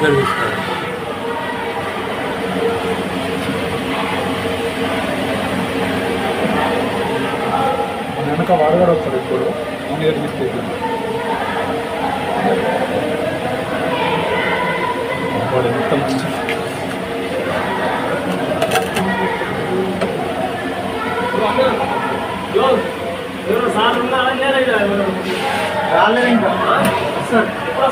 తెలుస్తారు. వెనక వాడు కూడా వస్తాడు ఇప్పుడు నీరు తీసుకెళ్ళి వాడు మొత్తం రాలేదు ఇంకా సార్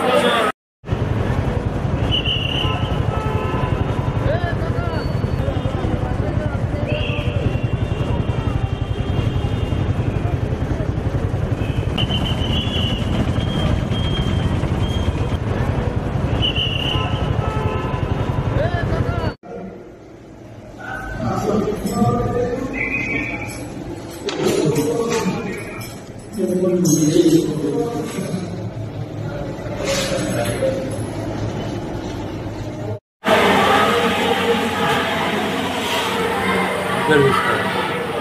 తెలుస్తారు.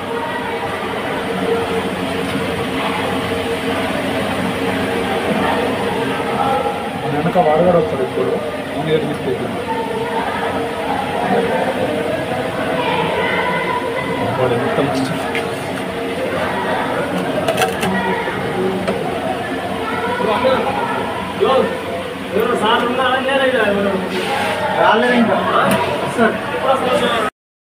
వెనక వాడు కూడా వస్తాడు ఇప్పుడు నీరు తీసుకెళ్ళి వాడు మొత్తం రాలేదు ఇంకా సార్